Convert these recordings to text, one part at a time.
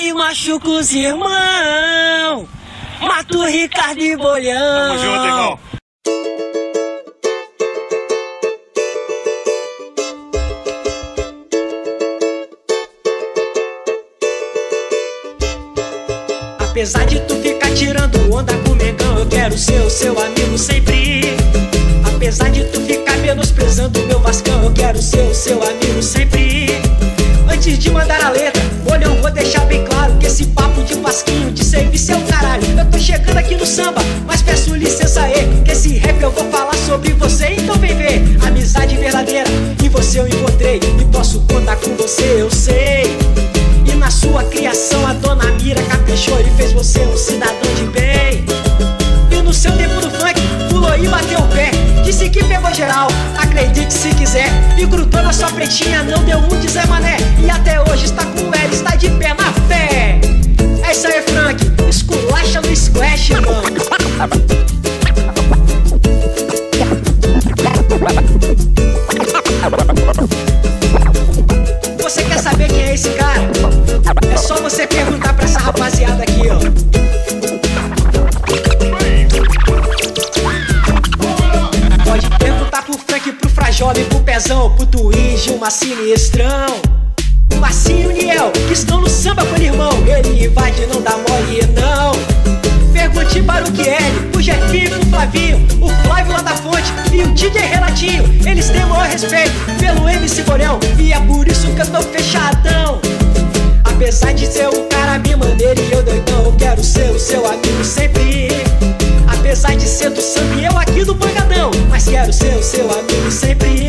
e machuca os irmãos. Mato Ricardo e Bolhão. Tamo junto, irmão. Apesar de tu ficar tirando onda com o Mengão, eu quero ser o seu amigo sempre. Apesar de tu ficar menosprezando o meu Vascão, eu quero ser o seu amigo sempre. Antes de mandar a letra, Bolhão, vou deixar bem claro que esse papo de Vasquinho, de serviço é o caralho. Eu tô chegando aqui no samba, mas peço licença aí, que esse rap eu vou falar sobre você. Então vem ver, amizade verdadeira, em você eu encontrei, e posso contar com você, eu sei. E na sua criação a dona Mira caprichou e fez você um cidadão de bem. E no seu tempo do funk, pulou e bateu o pé, disse que pegou geral, acredite se quiser. E grudou na sua pretinha, não deu um de Zé Mané. E até hoje está com ela, está de pé na fé. É isso aí, Frank, esculacha no splash, mano. Você quer saber quem é esse cara? É só você perguntar pra essa rapaziada aqui, ó. Pode perguntar pro Frank, pro Frajola e pro Pezão, pro Twinge, uma sinistrão. O Marcinho e o Niel, que estão no samba com o irmão. Ele invade, não dá mole, não. Pergunte para o QL, o Jefinho e o Flavinho, o Flávio lá da Fonte e o DJ Renatinho. Eles têm o maior respeito pelo MC Bolhão, e é por isso que eu tô fechadão. Apesar de ser um cara bem maneiro e eu doidão, eu quero ser o seu amigo sempre. Apesar de ser do samba e eu aqui do pancadão, mas quero ser o seu amigo sempre.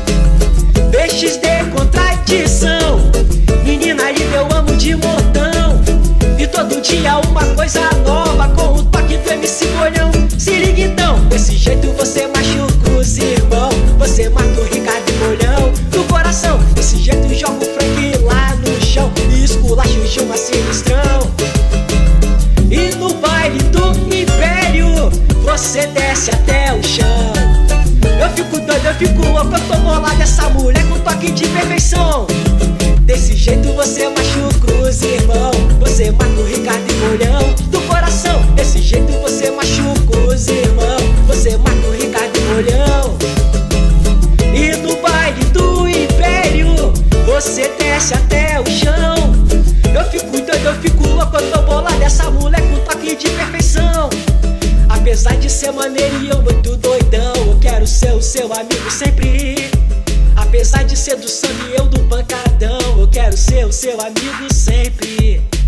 BXD contradição, menina linda, eu amo de montão. E todo dia uma coisa nova com o toque do MC Bolhão. Se liga então, desse jeito você machuca os irmãos, você mata o Ricardo e Bolhão do coração. Desse jeito joga o Frank lá no chão e esculacha o Gilma Sinistrão. E no baile do Império você desce até o chão. Eu fico doido, eu fico louco, eu tô bolado essa mulher com toque de perfeição. Desse jeito você machuca os irmãos, você mata o Ricardo e Bolhão do coração. Desse jeito você machuca os irmãos, você mata o Ricardo e Bolhão. E no baile do Império você desce até o chão. Eu fico doido, eu fico louco, eu tô bolado essa mulher com toque de perfeição. Apesar de ser maneiro e eu muito doidão, eu quero ser o seu amigo sempre. Apesar de ser do samba e eu do pancadão, eu quero ser o seu amigo sempre.